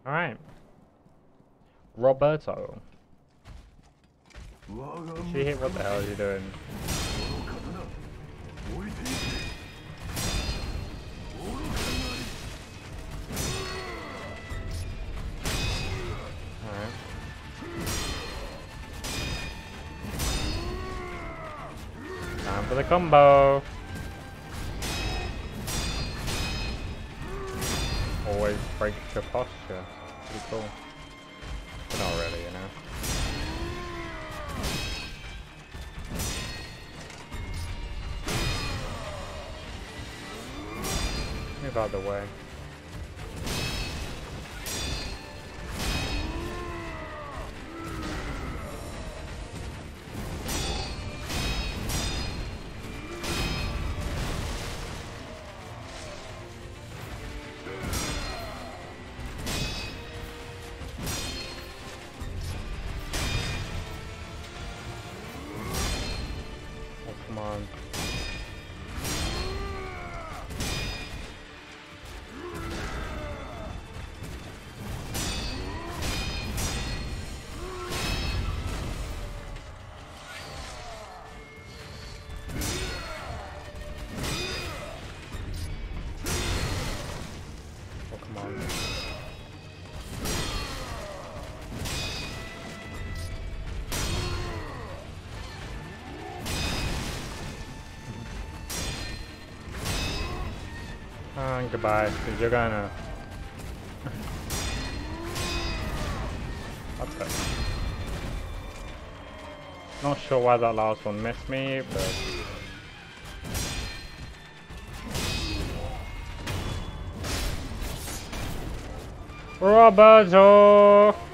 Alright. Roberto. She hit, what the hell is he doing? Alright. Time for the combo. Always breaks your posture. Pretty cool. But not really, you know. Move out of the way. Oh, come on. Oh, come on. Goodbye, because you're gonna... Okay. Not sure why that last one missed me, but... Roberto!